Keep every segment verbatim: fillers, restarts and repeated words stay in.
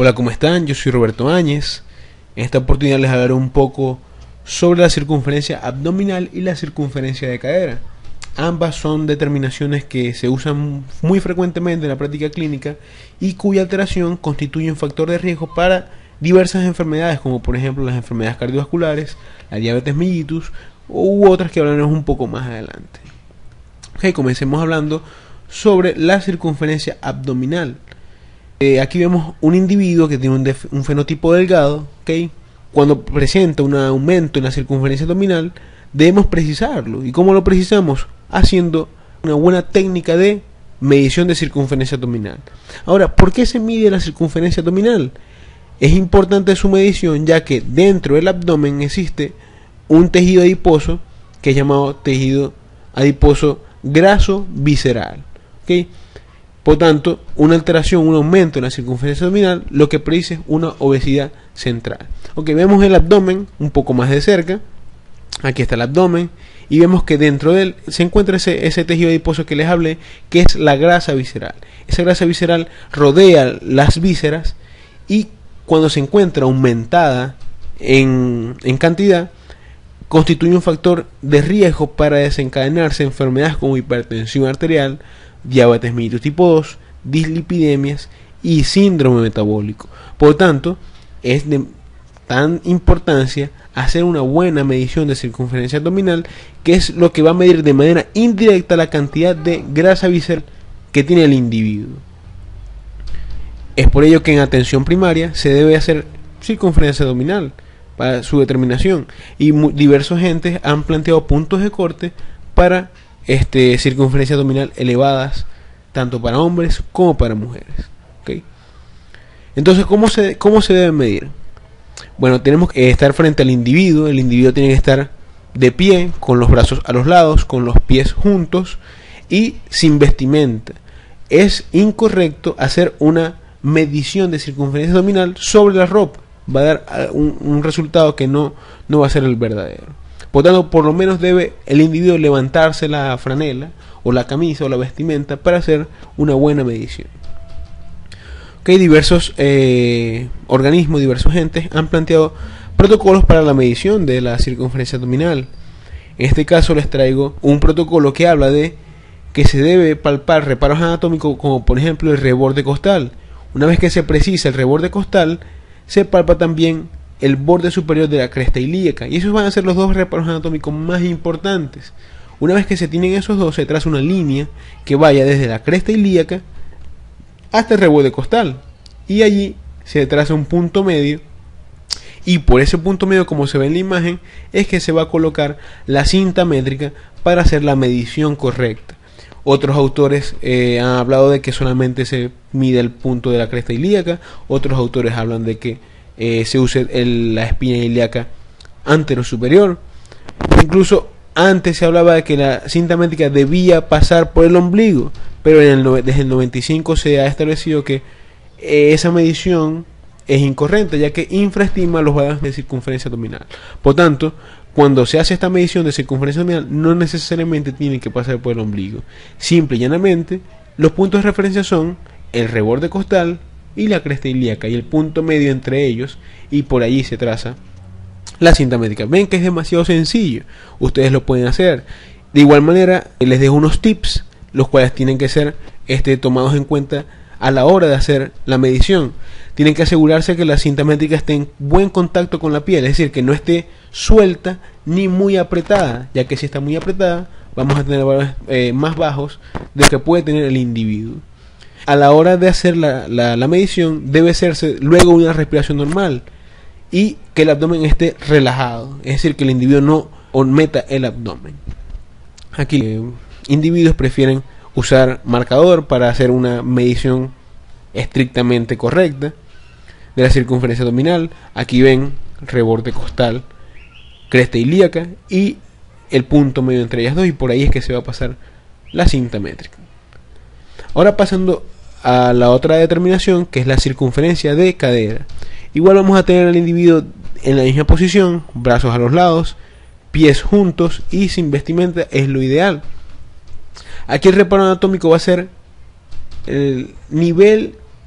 Hola, ¿cómo están? Yo soy Roberto Áñez. En esta oportunidad les hablaré un poco sobre la circunferencia abdominal y la circunferencia de cadera. Ambas son determinaciones que se usan muy frecuentemente en la práctica clínica y cuya alteración constituye un factor de riesgo para diversas enfermedades, como por ejemplo las enfermedades cardiovasculares, la diabetes mellitus u otras que hablaremos un poco más adelante. Ok, comencemos hablando sobre la circunferencia abdominal. Eh, aquí vemos un individuo que tiene un, un fenotipo delgado. ¿Okay? Cuando presenta un aumento en la circunferencia abdominal, debemos precisarlo. ¿Y cómo lo precisamos? Haciendo una buena técnica de medición de circunferencia abdominal. Ahora, ¿por qué se mide la circunferencia abdominal? Es importante su medición, ya que dentro del abdomen existe un tejido adiposo que es llamado tejido adiposo graso visceral. ¿Okay? Por tanto, una alteración, un aumento en la circunferencia abdominal, lo que predice es una obesidad central. Ok, vemos el abdomen un poco más de cerca. Aquí está el abdomen y vemos que dentro de él se encuentra ese, ese tejido adiposo que les hablé, que es la grasa visceral. Esa grasa visceral rodea las vísceras y cuando se encuentra aumentada en, en cantidad, constituye un factor de riesgo para desencadenarse enfermedades como hipertensión arterial, diabetes mellitus tipo dos, dislipidemias y síndrome metabólico. Por tanto, es de tan importancia hacer una buena medición de circunferencia abdominal, que es lo que va a medir de manera indirecta la cantidad de grasa visceral que tiene el individuo. Es por ello que en atención primaria se debe hacer circunferencia abdominal para su determinación, y diversos agentes han planteado puntos de corte para este, circunferencia abdominal elevadas tanto para hombres como para mujeres. ¿Okay? Entonces, ¿cómo se, cómo se debe medir? Bueno, tenemos que estar frente al individuo. El individuo tiene que estar de pie, con los brazos a los lados, con los pies juntos y sin vestimenta. Es incorrecto hacer una medición de circunferencia abdominal sobre la ropa. Va a dar un, un resultado que no, no va a ser el verdadero. Por tanto, por lo menos debe el individuo levantarse la franela o la camisa o la vestimenta para hacer una buena medición. Okay, diversos eh, organismos, diversos entes han planteado protocolos para la medición de la circunferencia abdominal. En este caso les traigo un protocolo que habla de que se debe palpar reparos anatómicos, como por ejemplo el reborde costal. Una vez que se precisa el reborde costal, se palpa también el borde superior de la cresta ilíaca, y esos van a ser los dos reparos anatómicos más importantes. Una vez que se tienen esos dos, se traza una línea que vaya desde la cresta ilíaca hasta el reborde costal, y allí se traza un punto medio, y por ese punto medio, como se ve en la imagen, es que se va a colocar la cinta métrica para hacer la medición correcta. Otros autores eh, han hablado de que solamente se mide el punto de la cresta ilíaca. Otros autores hablan de que eh, se use el, la espina ilíaca antero superior. Incluso antes se hablaba de que la cinta métrica debía pasar por el ombligo, pero en el, desde el noventa y cinco se ha establecido que eh, esa medición es incorrecta, ya que infraestima los valores de circunferencia abdominal. Por tanto, cuando se hace esta medición de circunferencia abdominal, no necesariamente tiene que pasar por el ombligo. Simple y llanamente, los puntos de referencia son el reborde costal y la cresta ilíaca, y el punto medio entre ellos, y por allí se traza la cinta métrica. Ven que es demasiado sencillo, ustedes lo pueden hacer. De igual manera, les dejo unos tips, los cuales tienen que ser este, tomados en cuenta a la hora de hacer la medición. Tienen que asegurarse que la cinta métrica esté en buen contacto con la piel, es decir, que no esté suelta ni muy apretada, ya que si está muy apretada vamos a tener valores eh, más bajos de lo que puede tener el individuo. A la hora de hacer la, la, la medición, debe hacerse luego una respiración normal y que el abdomen esté relajado, es decir, que el individuo no meta el abdomen. Aquí eh, individuos prefieren usar marcador para hacer una medición estrictamente correcta de la circunferencia abdominal. Aquí ven reborde costal, cresta ilíaca y el punto medio entre ellas dos, y por ahí es que se va a pasar la cinta métrica. Ahora pasando a la otra determinación, que es la circunferencia de cadera. Igual vamos a tener al individuo en la misma posición, brazos a los lados, pies juntos y sin vestimenta, es lo ideal. Aquí el reparo anatómico va a ser el nivel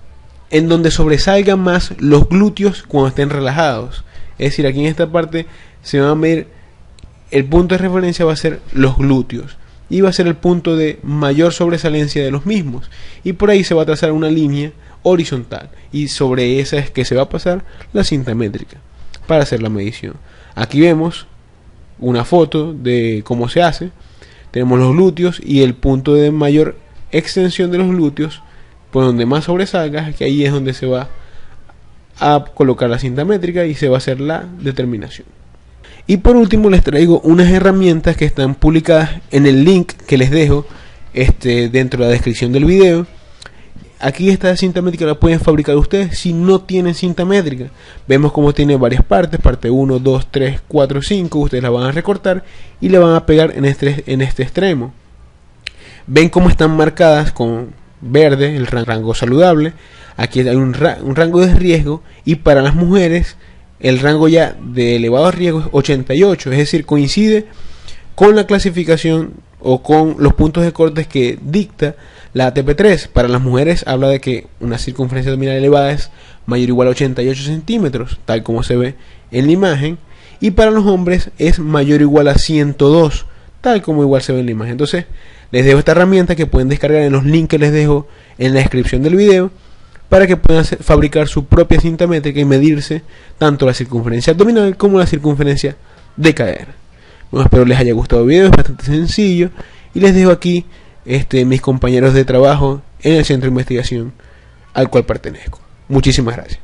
en donde sobresalgan más los glúteos cuando estén relajados. Es decir, aquí en esta parte se va a medir, el punto de referencia va a ser los glúteos y va a ser el punto de mayor sobresalencia de los mismos, y por ahí se va a trazar una línea horizontal y sobre esa es que se va a pasar la cinta métrica para hacer la medición. Aquí vemos una foto de cómo se hace. Tenemos los glúteos y el punto de mayor extensión de los glúteos, por donde más sobresalga, que ahí es donde se va a colocar la cinta métrica y se va a hacer la determinación. Y por último les traigo unas herramientas que están publicadas en el link que les dejo este, dentro de la descripción del video. Aquí esta cinta métrica la pueden fabricar ustedes si no tienen cinta métrica. Vemos cómo tiene varias partes, parte uno, dos, tres, cuatro, cinco. Ustedes la van a recortar y la van a pegar en este, en este extremo. Ven cómo están marcadas con verde, el rango saludable. Aquí hay un, ra un rango de riesgo, y para las mujeres el rango ya de elevado riesgo es ochenta y ocho, es decir, coincide con la clasificación o con los puntos de cortes que dicta la A T P tres. Para las mujeres habla de que una circunferencia abdominal elevada es mayor o igual a ochenta y ocho centímetros, tal como se ve en la imagen, y para los hombres es mayor o igual a ciento dos, tal como igual se ve en la imagen. Entonces les dejo esta herramienta que pueden descargar en los links que les dejo en la descripción del video, para que puedan hacer, fabricar su propia cinta métrica y medirse tanto la circunferencia abdominal como la circunferencia de cadera. Bueno, espero les haya gustado el video, es bastante sencillo, y les dejo aquí este, mis compañeros de trabajo en el centro de investigación al cual pertenezco. Muchísimas gracias.